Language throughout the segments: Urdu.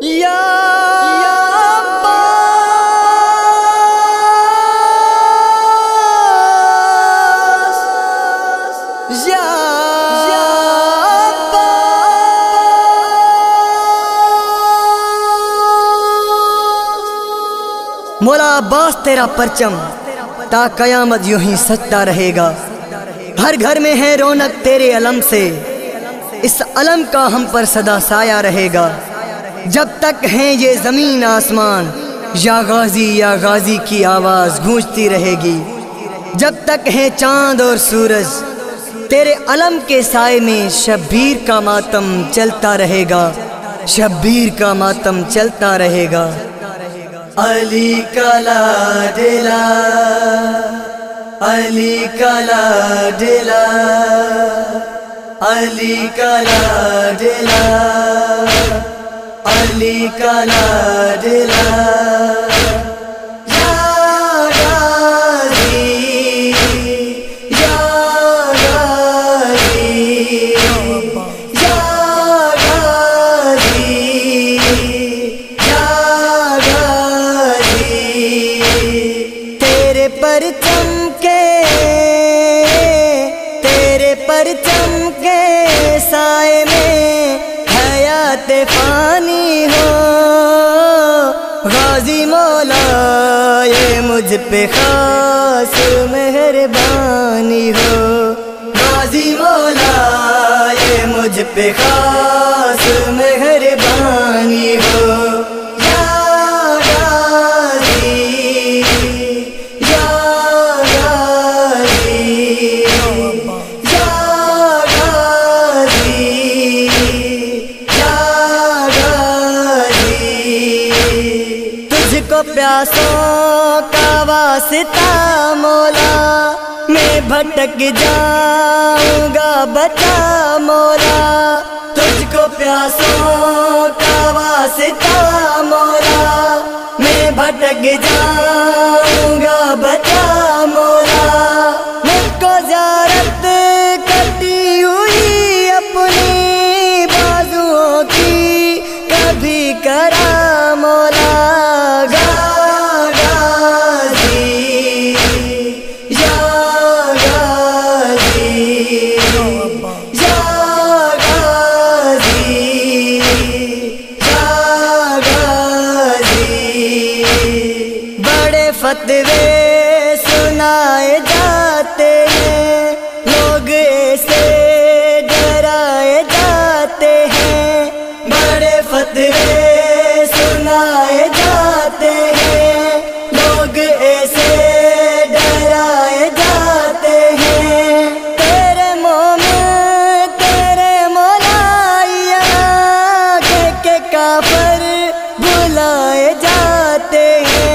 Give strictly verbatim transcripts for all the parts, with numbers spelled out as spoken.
یا مولا عباس تیرا پرچم تا قیامت یوں ہی سجتا رہے گا. ہر گھر میں ہے رونق تیرے علم سے، اس علم کا ہم پر صدا سایہ رہے گا. جب تک ہیں یہ زمین آسمان، یا غازی یا غازی کی آواز گونجتی رہے گی. جب تک ہیں چاند اور سورج، تیرے علم کے سائے میں شبیر کا ماتم چلتا رہے گا، شبیر کا ماتم چلتا رہے گا. علی کا لاڈلا، علی کا لاڈلا، علی کا لاڈلا، علی کا لاڈلا. یا غازی یا غازی یا غازی یا غازی. تیرے پرچم کے تیرے پرچم کے سائے میں حیات فانی ہو. غازی مولا یہ مجھ پہ خاص مہربانی ہو. غازی مولا یہ مجھ پہ خاص مہربانی ہو. یا غازی یا غازی یا غازی یا غازی. تجھ کو پیاسوں کا واسطہ مولا، میں بھٹک جاؤں گا بتا مولا. تجھ کو پیاسوں کا واسطہ مولا، میں بھٹک جاؤں گا بتا مولا. مجھ کو زیارت کرتی ہوئی اپنی بازوؤں کی کبھی کرا مولا. فتوے سنائے جاتے ہیں، لوگ ایسے ڈرائے جاتے ہیں. بڑے فتوے سنائے جاتے ہیں، لوگ ایسے ڈرائے جاتے ہیں. تیرے مومن تیرے مولا کے کے کافر بلائے جاتے ہیں.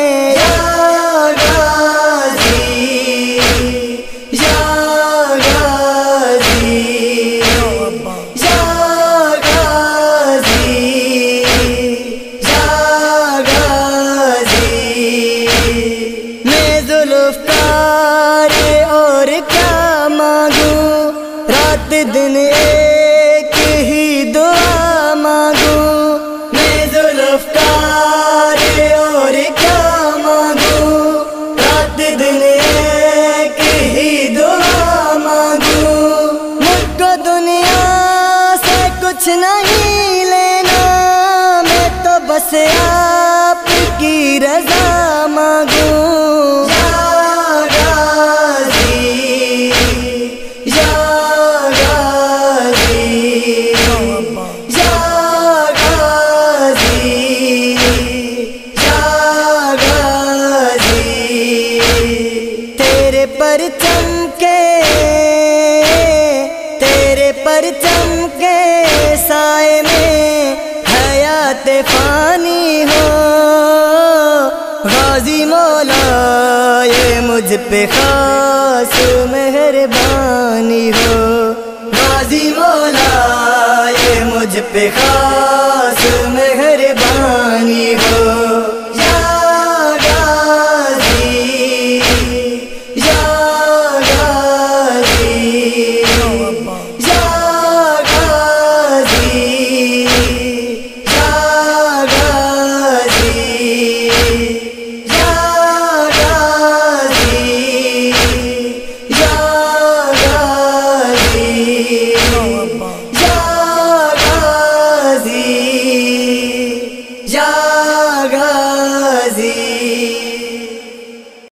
اور کیا مانگوں، رات دن ایک ہی دعا مانگوں. میں ذوالفقار اور کیا مانگوں، رات دن ایک ہی دعا مانگوں. مجھ کو دنیا سے کچھ نہیں لینا، میں تو بس آپ کی رضا مانگوں. پرچم کے تیرے پرچم کے سائے میں حیات فانی ہو. غازی مولا یہ مجھ پہ خاص مہربانی ہو. غازی مولا یہ مجھ پہ خاص مہربانی ہو. یا عزیز